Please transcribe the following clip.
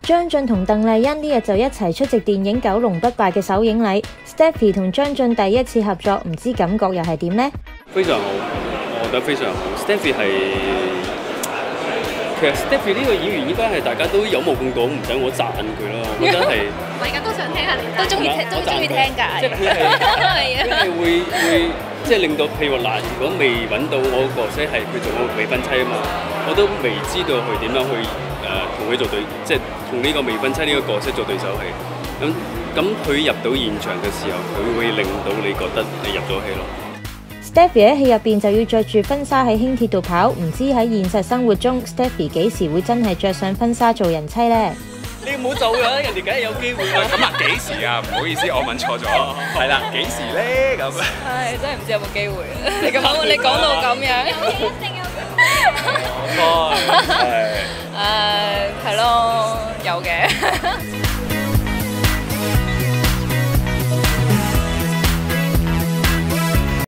張晉同鄧麗欣呢日就一齊出席電影《九龍不敗》嘅首映禮。Stephy 同張晉第一次合作，唔知感覺又係點呢？ 非常好，我覺得非常好。Stephy 其實 Stephy 呢個演員應該係大家都有目共睹，唔使我讚佢咯。我覺得係， 我而家都想聽下你，都中意聽㗎。 即係佢係會即係令到譬如話嗱，如果未揾到我個角色係佢做我未婚妻啊嘛，我都未知道佢點樣去同佢做對，即係同呢個未婚妻呢個角色做對手戲。咁佢入到現場嘅時候，佢會令到你覺得你入咗戲咯。 Stephy 喺戲入邊就要着住婚紗喺輕鐵度跑，唔知喺現實生活中 Stephy 幾時會真係着上婚紗做人妻呢？ 你唔好做啦，人哋梗係有機會啦。 咁啊幾時啊？唔好意思，我問錯咗。係啦，幾時咧？咁唉，真係唔知有冇機會。你講到咁樣，一定有。 係。 係咯，有嘅。